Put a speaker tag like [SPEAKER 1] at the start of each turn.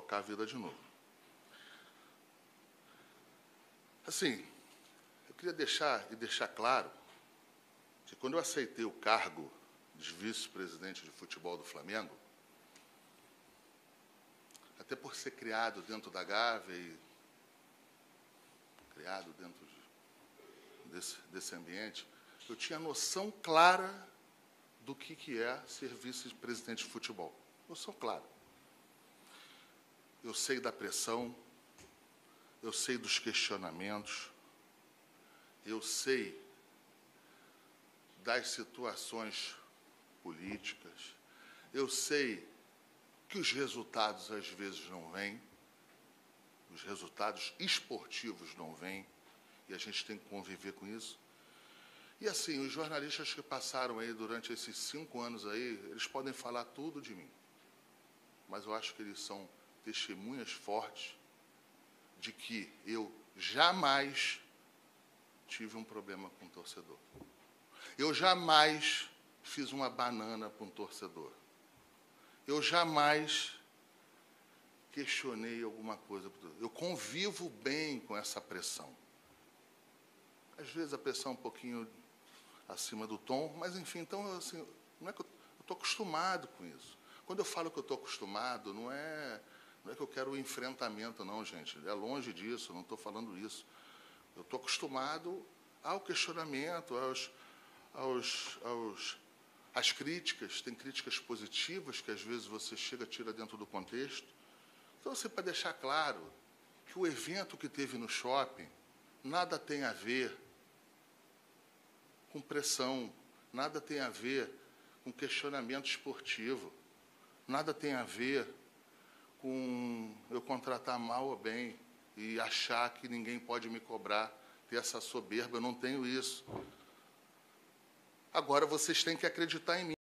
[SPEAKER 1] tocar a vida de novo. Assim, eu queria deixar claro que quando eu aceitei o cargo de vice-presidente de futebol do Flamengo, até por ser criado dentro da Gávea e criado dentro desse ambiente, eu tinha noção clara do que é ser vice-presidente de futebol. Noção clara. Eu sei da pressão, eu sei dos questionamentos, eu sei das situações políticas, eu sei que os resultados às vezes não vêm, os resultados esportivos não vêm, e a gente tem que conviver com isso. E assim, os jornalistas que passaram aí durante esses 5 anos aí, eles podem falar tudo de mim, mas eu acho que eles são testemunhas fortes de que eu jamais tive um problema com um torcedor. Eu jamais fiz uma banana para um torcedor. Eu jamais questionei alguma coisa. Eu convivo bem com essa pressão. Às vezes a pressão é um pouquinho acima do tom, mas, enfim, então, assim, não é que eu estou acostumado com isso. Quando eu falo que eu estou acostumado, não é que eu quero o enfrentamento, não, gente. É longe disso, não estou falando isso. Eu estou acostumado ao questionamento, às críticas. Tem críticas positivas que, às vezes, você tira dentro do contexto. Então, assim, para deixar claro que o evento que teve no shopping nada tem a ver com pressão, nada tem a ver com questionamento esportivo, nada tem a ver com eu contratar mal ou bem e achar que ninguém pode me cobrar, ter essa soberba. Eu não tenho isso. Agora, vocês têm que acreditar em mim.